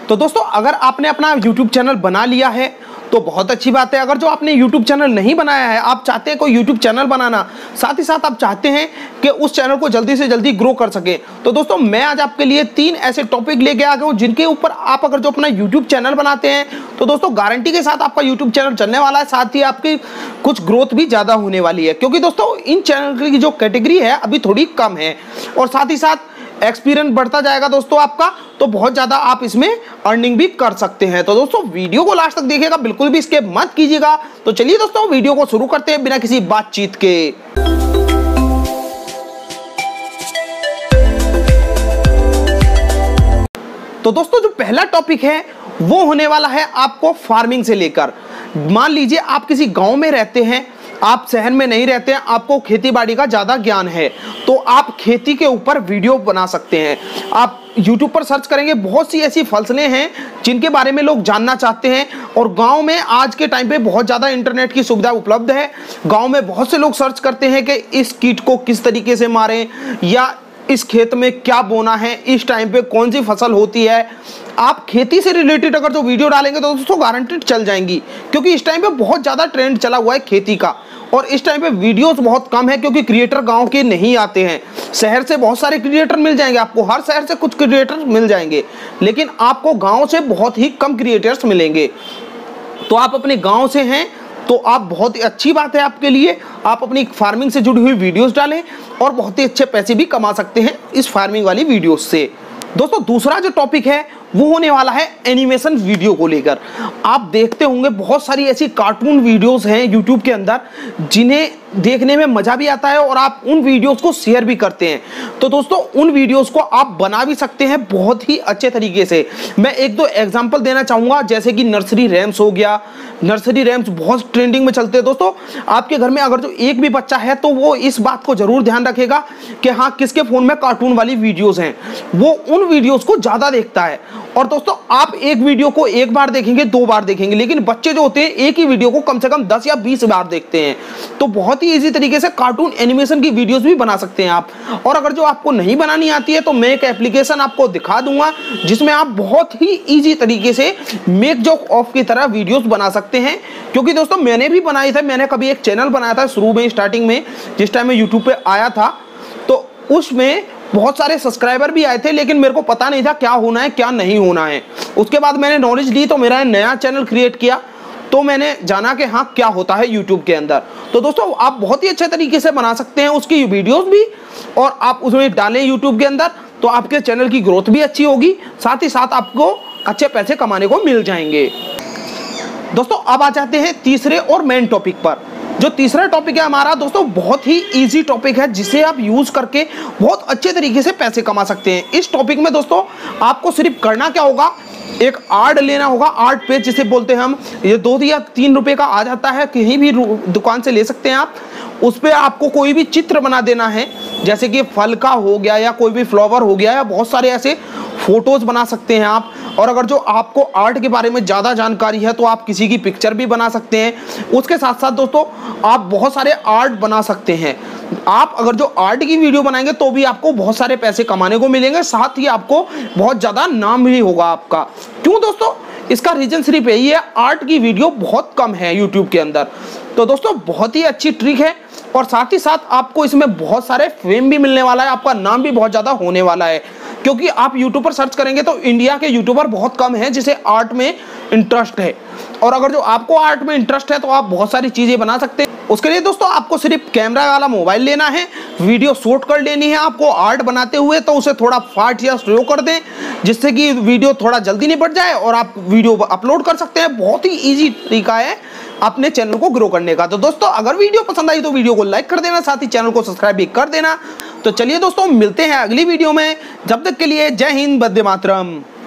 तो दोस्तों अगर आपने अपना YouTube चैनल बना लिया है तो बहुत अच्छी बात है। अगर जो आपने YouTube चैनल नहीं बनाया है, आप चाहते हैं कोई YouTube चैनल बनाना, साथ ही साथ आप चाहते हैं कि उस चैनल को जल्दी से जल्दी ग्रो कर सके, तो दोस्तों मैं आज आपके लिए 3 ऐसे टॉपिक लेके आ गया हूं जिनके ऊपर आप अगर जो अपना YouTube चैनल बनाते हैं तो दोस्तों गारंटी के साथ आपका YouTube चैनल चलने वाला है, साथ ही आपकी कुछ ग्रोथ भी ज़्यादा होने वाली है। क्योंकि दोस्तों इन चैनल की जो कैटेगरी है अभी थोड़ी कम है और साथ ही साथ एक्सपीरियंस बढ़ता जाएगा दोस्तों आपका, तो बहुत ज़्यादा आप इसमें अर्निंग भी कर सकते हैं। तो दोस्तों वीडियो को लास्ट तक देखिएगा, बिल्कुल भी स्किप मत कीजिएगा। तो चलिए दोस्तों वीडियो को शुरू करते हैं बिना किसी बातचीत के। तो दोस्तों जो पहला टॉपिक है वो होने वाला है आपको फार्मिंग से लेकर। मान लीजिए आप किसी गांव में रहते हैं, आप शहर में नहीं रहते हैं, आपको खेती बाड़ी का ज़्यादा ज्ञान है, तो आप खेती के ऊपर वीडियो बना सकते हैं। आप YouTube पर सर्च करेंगे, बहुत सी ऐसी फसलें हैं जिनके बारे में लोग जानना चाहते हैं और गांव में आज के टाइम पे बहुत ज़्यादा इंटरनेट की सुविधा उपलब्ध है। गांव में बहुत से लोग सर्च करते हैं कि इस कीट को किस तरीके से मारें या इस खेत में क्या बोना है, इस टाइम पे कौन सी फसल होती है। आप खेती से रिलेटेड अगर जो वीडियो डालेंगे तो दोस्तों गारंटेड चल जाएंगी, क्योंकि इस टाइम पे बहुत ज़्यादा ट्रेंड चला हुआ है खेती का और इस टाइम पे वीडियोस बहुत कम है क्योंकि क्रिएटर गांव के नहीं आते हैं। शहर से बहुत सारे क्रिएटर मिल जाएंगे आपको, हर शहर से कुछ क्रिएटर मिल जाएंगे, लेकिन आपको गाँव से बहुत ही कम क्रिएटर्स मिलेंगे। तो आप अपने गाँव से हैं तो आप बहुत ही अच्छी बात है आपके लिए, आप अपनी फार्मिंग से जुड़ी हुई वीडियोस डालें और बहुत ही अच्छे पैसे भी कमा सकते हैं इस फार्मिंग वाली वीडियोस से। दोस्तों दूसरा जो टॉपिक है वो होने वाला है एनिमेशन वीडियो को लेकर। आप देखते होंगे बहुत सारी ऐसी कार्टून वीडियोस हैं YouTube के अंदर जिन्हें देखने में मज़ा भी आता है और आप उन वीडियोस को शेयर भी करते हैं। तो दोस्तों उन वीडियोस को आप बना भी सकते हैं बहुत ही अच्छे तरीके से। मैं 1-2 एग्जांपल देना चाहूँगा, जैसे कि नर्सरी रैम्स हो गया। नर्सरी रैम्स बहुत ट्रेंडिंग में चलते हैं दोस्तों। आपके घर में अगर जो एक भी बच्चा है तो वो इस बात को ज़रूर ध्यान रखेगा कि हाँ किसके फ़ोन में कार्टून वाली वीडियोज़ हैं, वो उन वीडियोज़ को ज़्यादा देखता है। और दोस्तों आप एक वीडियो को 1 बार देखेंगे, 2 बार देखेंगे, लेकिन बच्चे जो होते हैं एक ही वीडियो को कम से कम 10 या 20 बार देखते हैं। तो बहुत ही इजी तरीके से कार्टून एनिमेशन की वीडियोस भी बना सकते हैं आप। और अगर जो आपको नहीं बनानी आती है तो मैं एक एप्लीकेशन आपको दिखा दूंगा जिसमें आप बहुत ही इजी तरीके से मेक जोक ऑफ की तरह वीडियोस बना सकते हैं। क्योंकि दोस्तों मैंने भी बनाई था, मैंने कभी एक चैनल बनाया था शुरू में, स्टार्टिंग में जिस टाइम मैं यूट्यूब पे आया था, तो उसमें बहुत सारे सब्सक्राइबर भी आए थे, लेकिन मेरे को पता नहीं था क्या होना है क्या नहीं होना है। उसके बाद मैंने नॉलेज ली तो मेरा नया चैनल क्रिएट किया, तो मैंने जाना कि हाँ क्या होता है YouTube के अंदर। तो दोस्तों आप बहुत ही अच्छे तरीके से बना सकते हैं उसकी वीडियोस भी, और आप उसमें डालें YouTube के अंदर तो आपके चैनल की ग्रोथ भी अच्छी होगी, साथ ही साथ आपको अच्छे पैसे कमाने को मिल जाएंगे। दोस्तों अब आ जाते हैं तीसरे और मेन टॉपिक पर। जो तीसरा टॉपिक है हमारा दोस्तों बहुत ही इजी टॉपिक है जिसे आप यूज करके बहुत अच्छे तरीके से पैसे कमा सकते हैं। इस टॉपिक में दोस्तों आपको सिर्फ करना क्या होगा, एक आर्ट लेना होगा, आर्ट पेज जिसे बोलते हैं हम। ये 2 या 3 रुपए का आ जाता है, कहीं भी दुकान से ले सकते हैं आप। उस पर आपको कोई भी चित्र बना देना है, जैसे कि फल का हो गया या कोई भी फ्लावर हो गया, या बहुत सारे ऐसे फोटोज बना सकते हैं आप। और अगर जो आपको आर्ट के बारे में ज़्यादा जानकारी है तो आप किसी की पिक्चर भी बना सकते हैं। उसके साथ साथ दोस्तों आप बहुत सारे आर्ट बना सकते हैं। आप अगर जो आर्ट की वीडियो बनाएंगे तो भी आपको बहुत सारे पैसे कमाने को मिलेंगे, साथ ही आपको बहुत ज़्यादा नाम भी होगा आपका। क्यों दोस्तों? इसका रीजन सिर्फ यही है, आर्ट की वीडियो बहुत कम है यूट्यूब के अंदर। तो दोस्तों बहुत ही अच्छी ट्रिक है और साथ ही साथ आपको इसमें बहुत सारे फेम भी मिलने वाला है, आपका नाम भी बहुत ज़्यादा होने वाला है। क्योंकि आप यूट्यूब पर सर्च करेंगे तो इंडिया के यूट्यूबर बहुत कम हैं जिसे आर्ट में इंटरेस्ट है, और अगर जो आपको आर्ट में इंटरेस्ट है तो आप बहुत सारी चीज़ें बना सकते हैं। उसके लिए दोस्तों आपको सिर्फ कैमरा वाला मोबाइल लेना है, वीडियो शूट कर लेनी है आपको आर्ट बनाते हुए, तो उसे थोड़ा फास्ट या स्लो कर दें जिससे कि वीडियो थोड़ा जल्दी निपट जाए और आप वीडियो अपलोड कर सकते हैं। बहुत ही ईजी तरीका है अपने चैनल को ग्रो करने का। तो दोस्तों अगर वीडियो पसंद आई तो वीडियो को लाइक कर देना, साथ ही चैनल को सब्सक्राइब भी कर देना। तो चलिए दोस्तों मिलते हैं अगली वीडियो में, जब तक के लिए जय हिंद, वंदे मातरम।